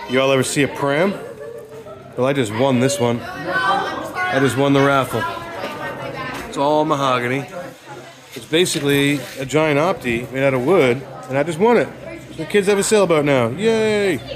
You all ever see a Pram? Well, I just won this one. I just won the raffle. It's all mahogany. It's basically a giant opti made out of wood, and I just won it. The kids have a sailboat now. Yay!